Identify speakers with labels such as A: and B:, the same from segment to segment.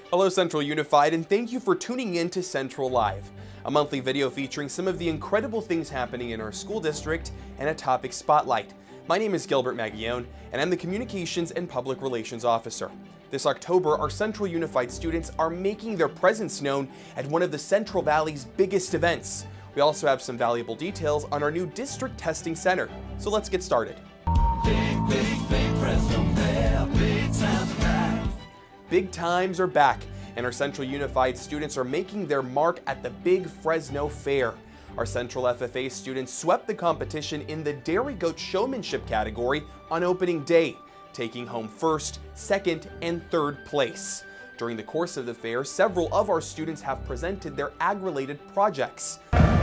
A: Hello Central Unified, and thank you for tuning in to Central Live, a monthly video featuring some of the incredible things happening in our school district and a topic spotlight. My name is Gilbert Maguione, and I'm the Communications and Public Relations Officer. This October, our Central Unified students are making their presence known at one of the Central Valley's biggest events. We also have some valuable details on our new district testing center. So let's get started. Big times are back, and our Central Unified students are making their mark at the Big Fresno Fair. Our Central FFA students swept the competition in the Dairy Goat Showmanship category on opening day, taking home first, second, and third place. During the course of the fair, several of our students have presented their ag-related projects.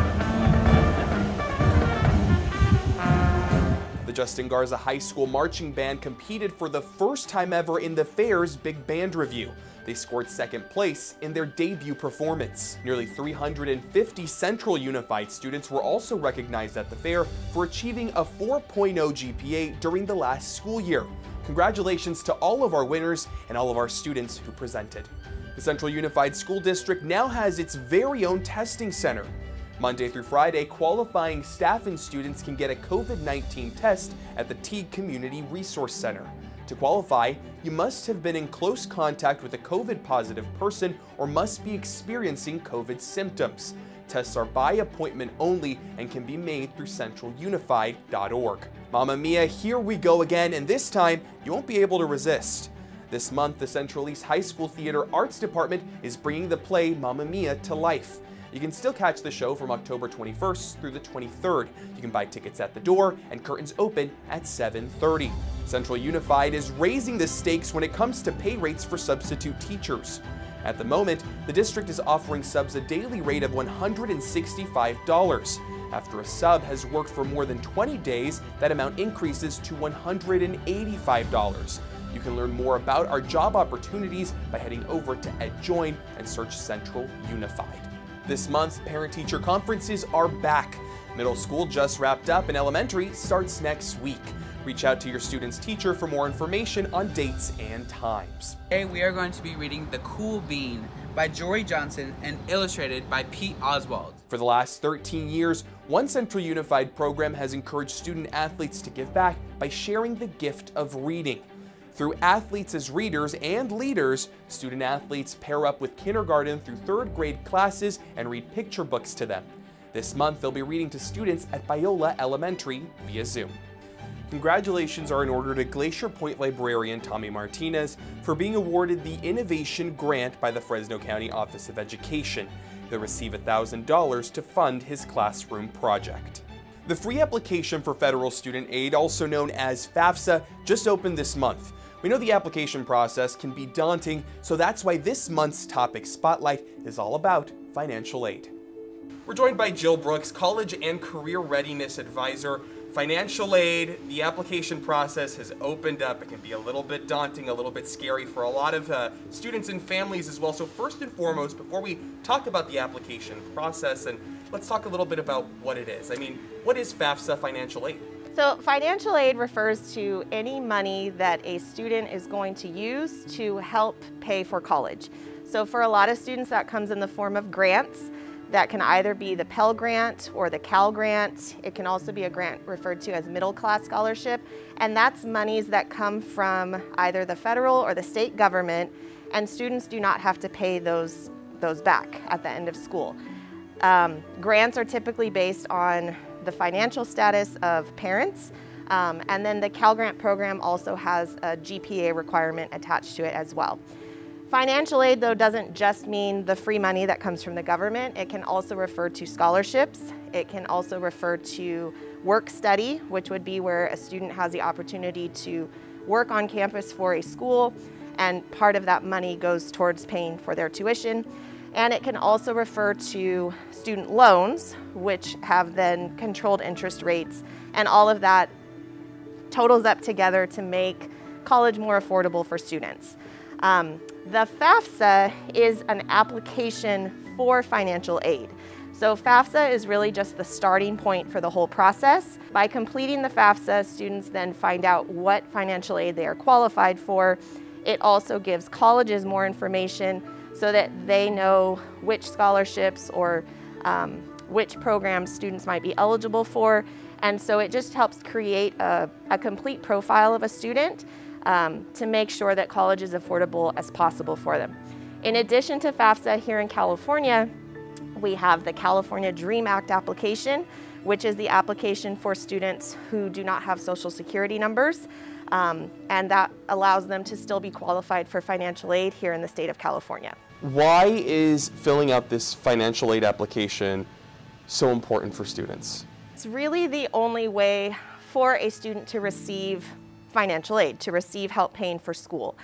A: The Justin Garza High School Marching Band competed for the first time ever in the fair's Big Band Review. They scored second place in their debut performance. Nearly 350 Central Unified students were also recognized at the fair for achieving a 4.0 GPA during the last school year. Congratulations to all of our winners and all of our students who presented. The Central Unified School District now has its very own testing center. Monday through Friday, qualifying staff and students can get a COVID-19 test at the Teague Community Resource Center. To qualify, you must have been in close contact with a COVID-positive person or must be experiencing COVID symptoms. Tests are by appointment only and can be made through centralunified.org. Mamma Mia, here we go again, and this time you won't be able to resist. This month, the Central East High School Theater Arts Department is bringing the play Mamma Mia to life. You can still catch the show from October 21st through the 23rd. You can buy tickets at the door, and curtains open at 7:30. Central Unified is raising the stakes when it comes to pay rates for substitute teachers. At the moment, the district is offering subs a daily rate of $165. After a sub has worked for more than 20 days, that amount increases to $185. You can learn more about our job opportunities by heading over to EdJoin and search Central Unified. This month, parent-teacher conferences are back. Middle school just wrapped up and elementary starts next week. Reach out to your student's teacher for more information on dates and times.
B: Today we are going to be reading The Cool Bean by Jory Johnson and illustrated by Pete Oswald.
A: For the last 13 years, one Central Unified program has encouraged student athletes to give back by sharing the gift of reading. Through Athletes as Readers and Leaders, student athletes pair up with kindergarten through third grade classes and read picture books to them. This month, they'll be reading to students at Biola Elementary via Zoom. Congratulations are in order to Glacier Point librarian Tommy Martinez for being awarded the Innovation Grant by the Fresno County Office of Education. He'll receive $1,000 to fund his classroom project. The free application for federal student aid, also known as FAFSA, just opened this month. We know the application process can be daunting, so that's why this month's topic spotlight is all about financial aid. We're joined by Jill Brooks, College and Career Readiness Advisor. Financial aid, the application process has opened up. It can be a little bit daunting, a little bit scary for a lot of students and families as well. So first and foremost, before we talk about the application process, and let's talk a little bit about what it is. I mean, what is FAFSA financial aid?
C: So financial aid refers to any money that a student is going to use to help pay for college. So for a lot of students, that comes in the form of grants. That can either be the Pell Grant or the Cal Grant. It can also be a grant referred to as middle class scholarship. And that's monies that come from either the federal or the state government, and students do not have to pay those back at the end of school. Grants are typically based on the financial status of parents, and then the Cal Grant program also has a GPA requirement attached to it as well. Financial aid, though, doesn't just mean the free money that comes from the government. It can also refer to scholarships. It can also refer to work study, which would be where a student has the opportunity to work on campus for a school, and part of that money goes towards paying for their tuition. And it can also refer to student loans, which have then controlled interest rates, and all of that totals up together to make college more affordable for students. The FAFSA is an application for financial aid. So FAFSA is really just the starting point for the whole process. By completing the FAFSA, students then find out what financial aid they are qualified for. It also gives colleges more information so that they know which scholarships or which programs students might be eligible for. And so it just helps create a complete profile of a student to make sure that college is affordable as possible for them. In addition to FAFSA here in California, we have the California DREAM Act application, which is the application for students who do not have Social Security numbers, and that allows them to still be qualified for financial aid here in the state of California.
A: Why is filling out this financial aid application so important for students?
C: It's really the only way for a student to receive financial aid, to receive help paying for school.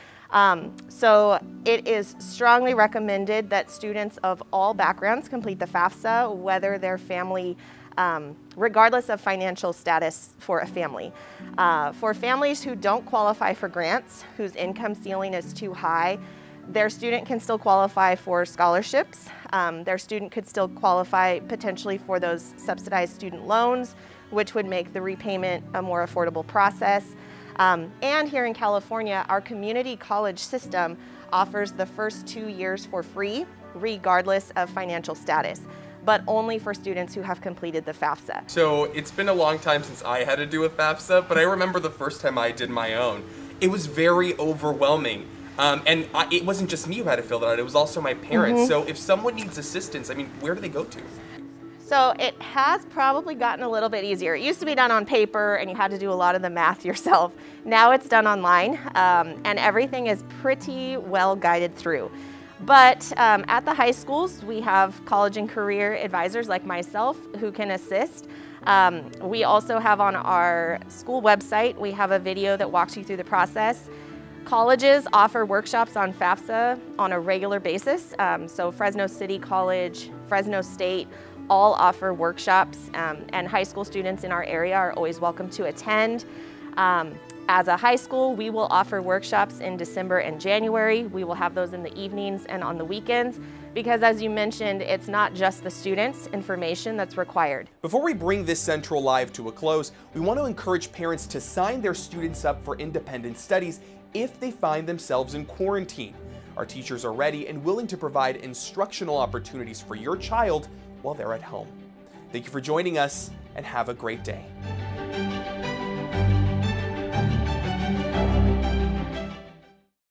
C: So it is strongly recommended that students of all backgrounds complete the FAFSA, whether their family, regardless of financial status for a family. For families who don't qualify for grants, whose income ceiling is too high, their student can still qualify for scholarships. Their student could still qualify potentially for those subsidized student loans, which would make the repayment a more affordable process. And here in California, our community college system offers the first 2 years for free, regardless of financial status, but only for students who have completed the FAFSA.
A: So it's been a long time since I had to do a FAFSA, but I remember the first time I did my own. It was very overwhelming. It wasn't just me who had to fill that out, it was also my parents. So if someone needs assistance, I mean, where do they go to?
C: So it has probably gotten a little bit easier. It used to be done on paper and you had to do a lot of the math yourself. Now it's done online, and everything is pretty well guided through. But at the high schools, we have college and career advisors like myself who can assist. We also have on our school website, we have a video that walks you through the process. Colleges offer workshops on FAFSA on a regular basis. So Fresno City College, Fresno State, all offer workshops, and high school students in our area are always welcome to attend. As a high school, we will offer workshops in December and January. We will have those in the evenings and on the weekends, because as you mentioned, it's not just the students' information that's required.
A: Before we bring this Central Live to a close, we want to encourage parents to sign their students up for independent studies if they find themselves in quarantine. Our teachers are ready and willing to provide instructional opportunities for your child while they're at home. Thank you for joining us, and have a great day.